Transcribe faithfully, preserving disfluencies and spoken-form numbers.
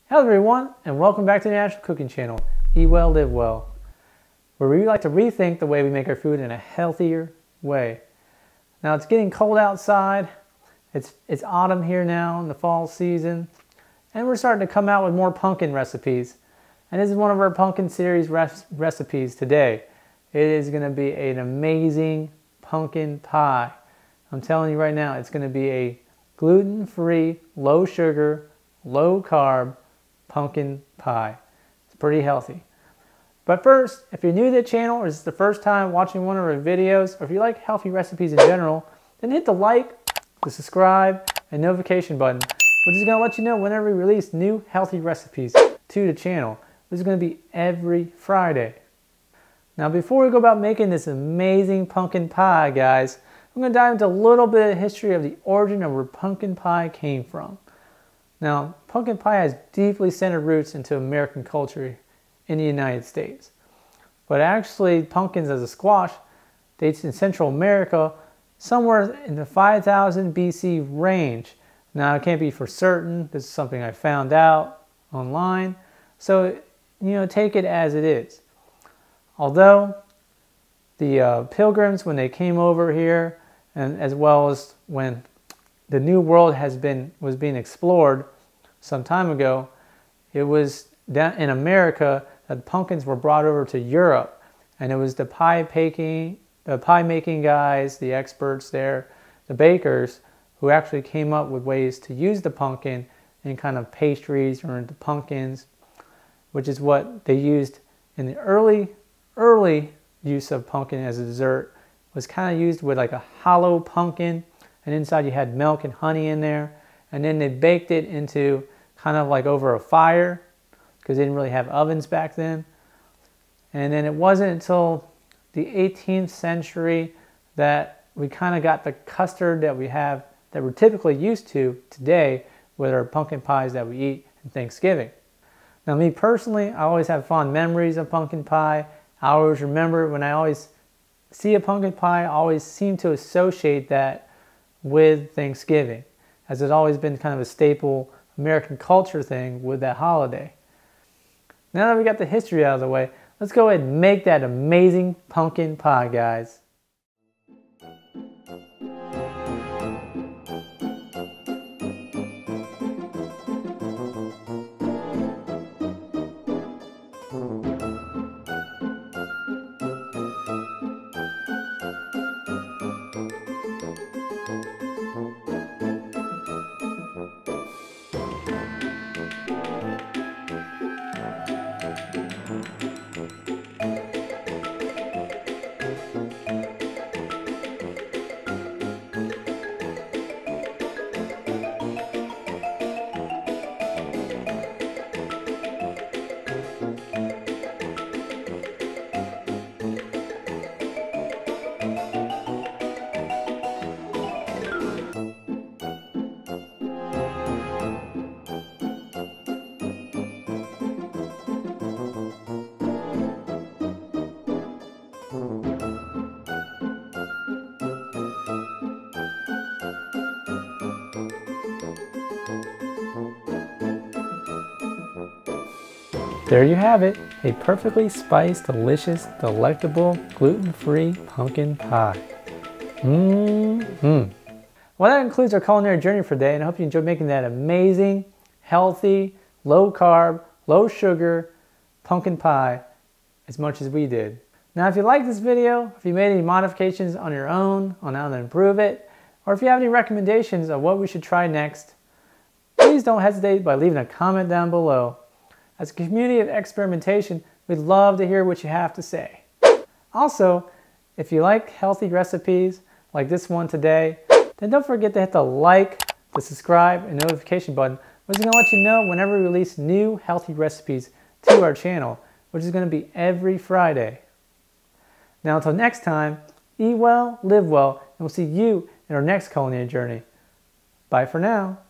Hello everyone, and welcome back to the National Cooking Channel, Eat Well, Live Well, where we like to rethink the way we make our food in a healthier way. Now it's getting cold outside, it's, it's autumn here now in the fall season, and we're starting to come out with more pumpkin recipes. And this is one of our pumpkin series recipes today. It is going to be an amazing pumpkin pie. I'm telling you right now, it's going to be a gluten-free, low sugar, low carb pumpkin pie. It's pretty healthy. But first, if you're new to the channel or this is the first time watching one of our videos, or if you like healthy recipes in general, then hit the like, the subscribe, and notification button, which is going to let you know whenever we release new healthy recipes to the channel. This is going to be every Friday. Now before we go about making this amazing pumpkin pie, guys, I'm going to dive into a little bit of history of the origin of where pumpkin pie came from. Now, pumpkin pie has deeply centered roots into American culture in the United States. But actually, pumpkins as a squash dates in Central America somewhere in the five thousand B C range. Now, it can't be for certain. This is something I found out online. So, you know, take it as it is. Although, the uh, pilgrims, when they came over here, and as well as when the New World has been was being explored some time ago, it was down in America that pumpkins were brought over to Europe, and it was the pie baking, the pie making guys, the experts there, the bakers, who actually came up with ways to use the pumpkin in kind of pastries or into pumpkins, which is what they used in the early, early use of pumpkin as a dessert. It was kind of used with like a hollow pumpkin, and inside you had milk and honey in there, and then they baked it into kind of like over a fire because they didn't really have ovens back then. And then it wasn't until the eighteenth century that we kind of got the custard that we have that we're typically used to today with our pumpkin pies that we eat in Thanksgiving. Now me personally, I always have fond memories of pumpkin pie. I always remember when I always see a pumpkin pie, I always seem to associate that with Thanksgiving, as it's always been kind of a staple American culture thing with that holiday. Now that we got the history out of the way, let's go ahead and make that amazing pumpkin pie, guys. There you have it, a perfectly spiced, delicious, delectable, gluten-free pumpkin pie. Mmm-hmm. Well, that concludes our culinary journey for today, and I hope you enjoyed making that amazing, healthy, low-carb, low-sugar pumpkin pie as much as we did. Now, if you like this video, if you made any modifications on your own on how to improve it, or if you have any recommendations of what we should try next, please don't hesitate by leaving a comment down below. As a community of experimentation, we'd love to hear what you have to say. Also, if you like healthy recipes like this one today, then don't forget to hit the like, the subscribe, and notification button, which is going to let you know whenever we release new healthy recipes to our channel, which is going to be every Friday. Now until next time, eat well, live well, and we'll see you in our next culinary journey. Bye for now.